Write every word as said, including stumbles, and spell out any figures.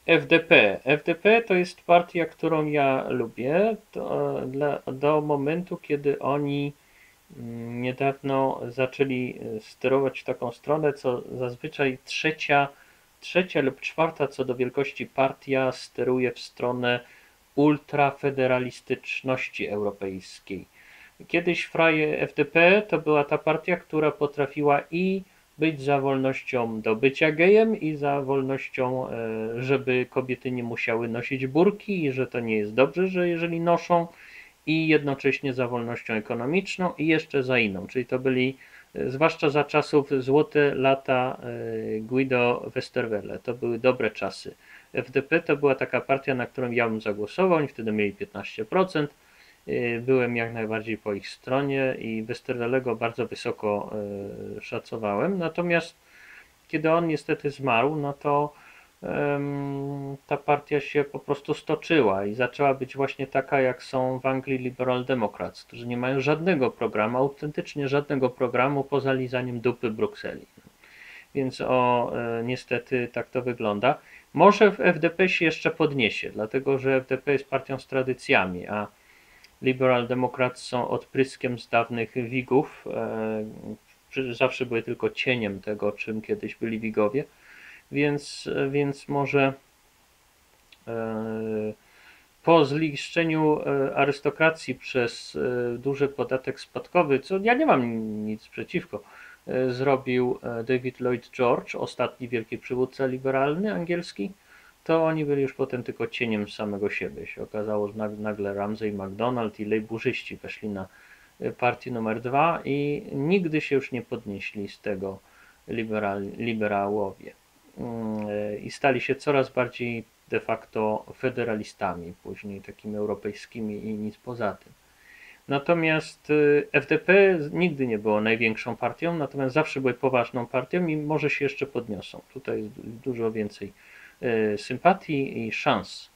F D P. F D P to jest partia, którą ja lubię to, dla, do momentu, kiedy oni mm, niedawno zaczęli e, sterować w taką stronę, co zazwyczaj trzecia, trzecia lub czwarta co do wielkości partia steruje w stronę ultrafederalistyczności europejskiej. Kiedyś fraje F D P to była ta partia, która potrafiła i być za wolnością do bycia gejem i za wolnością, e, żeby kobiety nie musiały nosić burki i że to nie jest dobrze, że jeżeli noszą, i jednocześnie za wolnością ekonomiczną i jeszcze za inną, czyli to byli e, zwłaszcza za czasów złote lata e, Guido Westerwelle, to były dobre czasy. F D P to była taka partia, na którą ja bym zagłosował, oni wtedy mieli piętnaście procent, byłem jak najbardziej po ich stronie i Westerwellego bardzo wysoko e, szacowałem, natomiast kiedy on niestety zmarł, no to ta partia się po prostu stoczyła i zaczęła być właśnie taka, jak są w Anglii Liberal Democrats, którzy nie mają żadnego programu, autentycznie żadnego programu poza lizaniem dupy Brukseli. Więc o, e, niestety tak to wygląda. Może w F D P się jeszcze podniesie, dlatego że F D P jest partią z tradycjami, a Liberal Democrats są odpryskiem z dawnych Wigów. E, zawsze były tylko cieniem tego, czym kiedyś byli Wigowie, więc, więc może e, po zniszczeniu e, arystokracji przez e, duży podatek spadkowy, co ja nie mam nic przeciwko, e, zrobił David Lloyd George, ostatni wielki przywódca liberalny angielski, to oni byli już potem tylko cieniem samego siebie. Się okazało, że nagle Ramsay MacDonald i lejburzyści weszli na partię numer dwa i nigdy się już nie podnieśli z tego liberal, liberałowie. I stali się coraz bardziej de facto federalistami, później takimi europejskimi i nic poza tym. Natomiast F D P nigdy nie było największą partią, natomiast zawsze były poważną partią i może się jeszcze podniosą. Tutaj jest dużo więcej sympatii i szans